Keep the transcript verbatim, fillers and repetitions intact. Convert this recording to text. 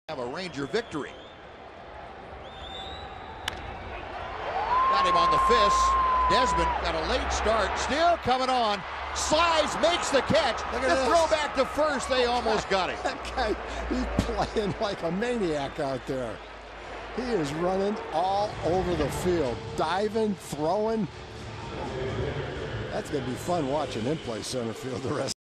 Have a Ranger victory. Got him on the fist. Desmond got a late start. Still coming on. Slides, makes the catch. Look The at this. throw back to first. They almost got him. That guy, he's playing like a maniac out there. He is running all over the field, diving, throwing. That's going to be fun watching him play center field the rest.